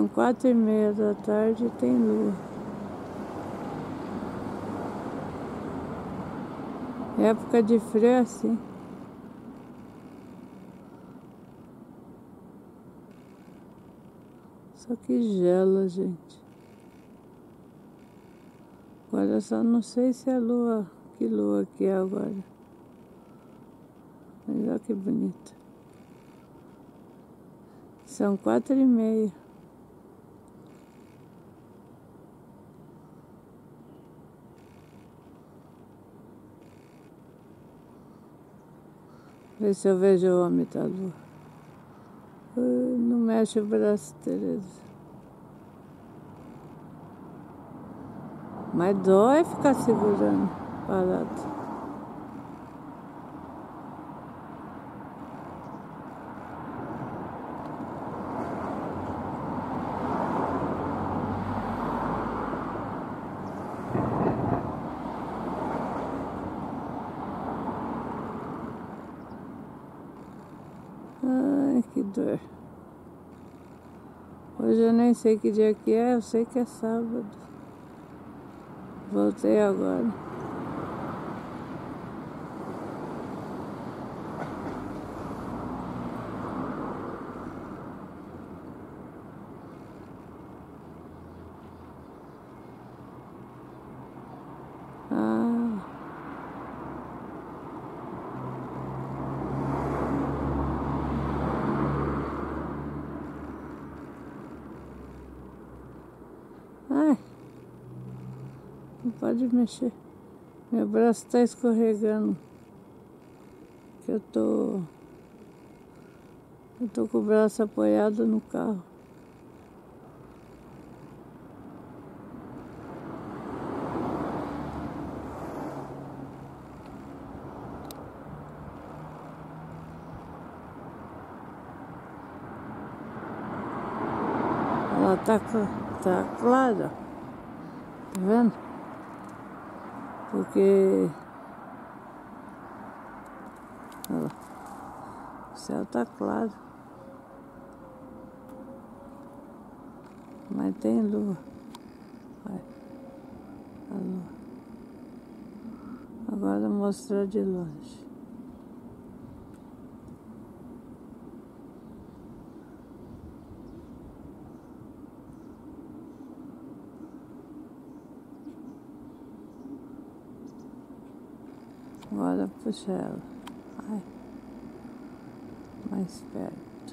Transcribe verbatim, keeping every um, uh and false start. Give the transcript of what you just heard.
São quatro e meia da tarde e tem lua. Época de frio é assim. Só que gela, gente. Agora só não sei se é lua, que lua que é agora. Mas olha que bonita. São quatro e meia. Vê se eu vejo o homem da lua. Uh, não mexe o braço, Tereza. Mas dói ficar segurando parado. Ai, que dor. Hoje eu nem sei que dia que é, eu sei que é sábado. Voltei agora. Ah. Ai. Não pode mexer. Meu braço está escorregando. Que eu tô... Eu tô com o braço apoiado no carro. Ela tá, tá clara. Tá vendo? Porque... Olha lá. O céu tá claro. Mas tem lua. Olha. A lua. Agora mostrar de longe. Agora puxa ela. Ai. Mais perto.